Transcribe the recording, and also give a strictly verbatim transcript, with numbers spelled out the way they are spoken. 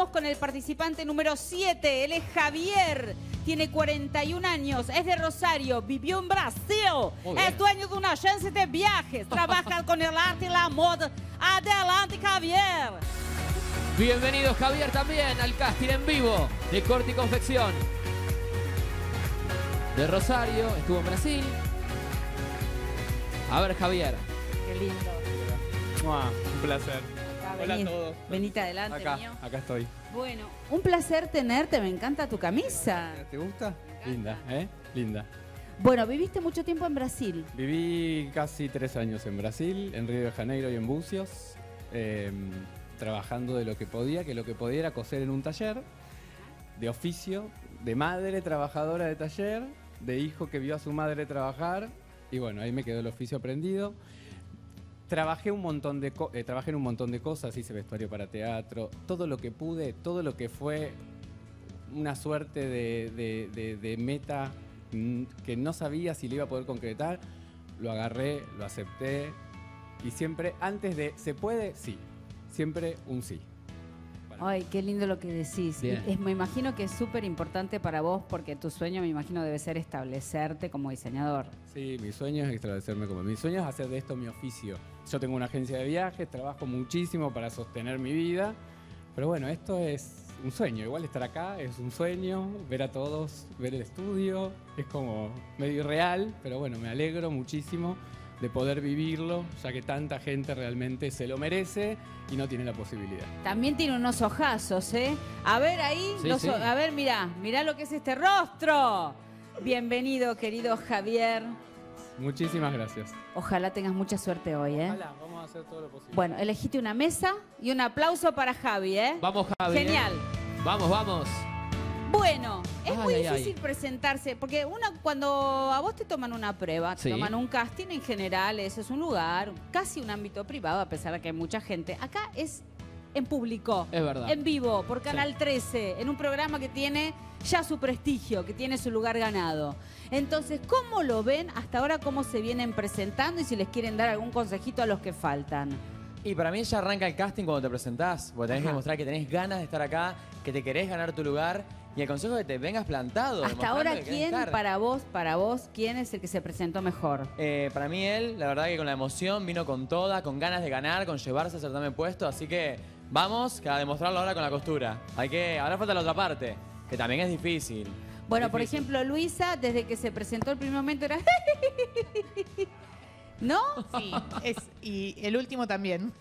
con el participante número siete. Él es Javier, tiene cuarenta y un años, es de Rosario, vivió en Brasil, es dueño de una agencia de viajes, trabaja con el arte y la moda. Adelante, Javier. Bienvenido, Javier, también al casting en vivo de Corte y Confección. De Rosario, estuvo en Brasil. A ver, Javier. Qué lindo. Mua, un placer. Acá, Hola vení, a todos. venite adelante, Acá, mío. acá estoy. Bueno, un placer tenerte, me encanta tu camisa. ¿Te gusta? Linda, ¿eh? Linda. Bueno, viviste mucho tiempo en Brasil. Viví casi tres años en Brasil, en Río de Janeiro y en Bucios, eh, trabajando de lo que podía, que lo que podía era coser en un taller, de oficio, de madre trabajadora de taller, de hijo que vio a su madre trabajar, y bueno, ahí me quedó el oficio aprendido. Trabajé un montón de co eh, trabajé en un montón de cosas, hice vestuario para teatro, todo lo que pude, todo lo que fue una suerte de, de, de, de meta mm, que no sabía si le iba a poder concretar, lo agarré, lo acepté y siempre antes de ¿se puede? Sí, siempre un sí. Ay, qué lindo lo que decís. Bien. Es, me imagino que es súper importante para vos porque tu sueño, me imagino, debe ser establecerte como diseñador. Sí, mi sueño es establecerme como... Mi sueño es hacer de esto mi oficio. Yo tengo una agencia de viajes, trabajo muchísimo para sostener mi vida, pero bueno, esto es un sueño. Igual estar acá es un sueño, ver a todos, ver el estudio, es como medio irreal, pero bueno, me alegro muchísimo de poder vivirlo, ya que tanta gente realmente se lo merece y no tiene la posibilidad. También tiene unos ojazos, ¿eh? A ver ahí, Sí, los sí. o- a ver, mirá, mirá lo que es este rostro. Bienvenido, querido Javier. Muchísimas gracias. Ojalá tengas mucha suerte hoy, ¿eh? Ojalá, vamos a hacer todo lo posible. Bueno, elegiste una mesa y un aplauso para Javi, ¿eh? Vamos, Javier. Genial. Vamos, vamos. Bueno, es Ay, muy ay, difícil ay. presentarse, porque una, cuando a vos te toman una prueba, te Sí. toman un casting en general, ese es un lugar, casi un ámbito privado, a pesar de que hay mucha gente. Acá es en público, Es verdad. en vivo, por Canal trece, en un programa que tiene ya su prestigio, que tiene su lugar ganado. Entonces, ¿cómo lo ven hasta ahora, cómo se vienen presentando y si les quieren dar algún consejito a los que faltan? Y para mí ya arranca el casting cuando te presentás, porque tenés Ajá. que demostrar que tenés ganas de estar acá, que te querés ganar tu lugar y el consejo es que te vengas plantado. Hasta demostrando ahora, que querés ¿quién estar. para vos, para vos, quién es el que se presentó mejor? Eh, para mí él, la verdad que con la emoción, vino con toda, con ganas de ganar, con llevarse a certamen puesto, así que vamos a demostrarlo ahora con la costura. Hay que, ahora falta la otra parte, que también es difícil. Bueno, por Difícil. ejemplo, Luisa, desde que se presentó el primer momento era... ¿No? Sí, es, y el último también.